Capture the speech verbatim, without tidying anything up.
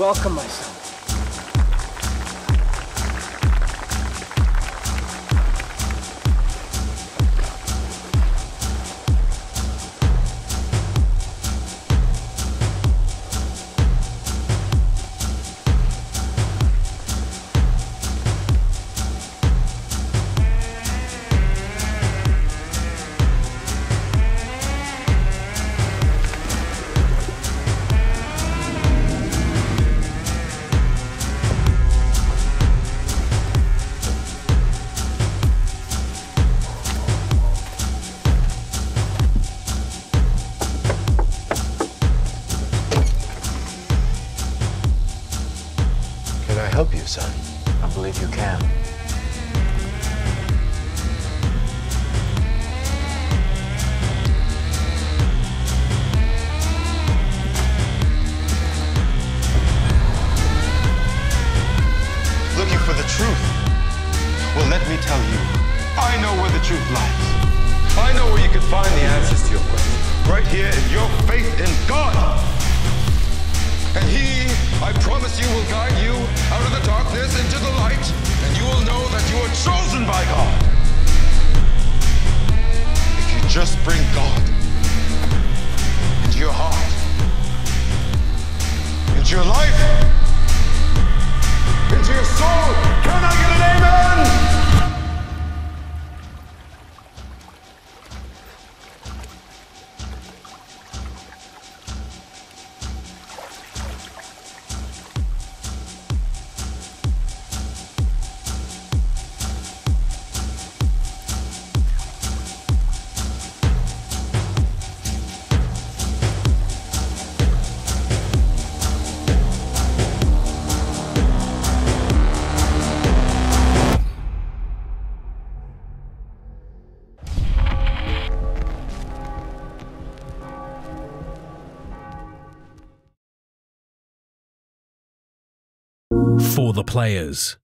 welcome, my son. Can I help you, son? I believe you can. Looking for the truth. Well, let me tell you, I know where the truth lies. I know where you can find the answers to your questions. Right here in your faith in God. And He, I promise you, will guide you out of the darkness into the light, and you will know that you are chosen by God. If you just bring God into your heart, into your life, into your soul. Can I get an amen? For the players.